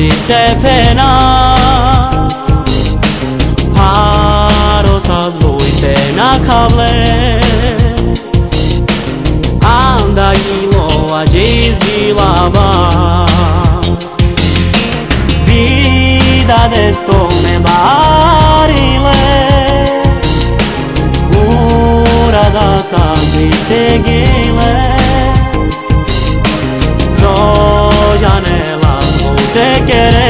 de pena, harosas voi pena cables, anda gilo a desvilava, vida descomebarile, urada sangue teguile. So janela vou te querer.